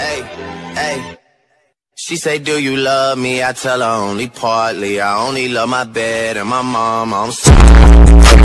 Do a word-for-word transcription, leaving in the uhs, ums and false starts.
Hey, hey. She say, do you love me? I tell her only partly. I only love my bed and my mom. I'm sorry.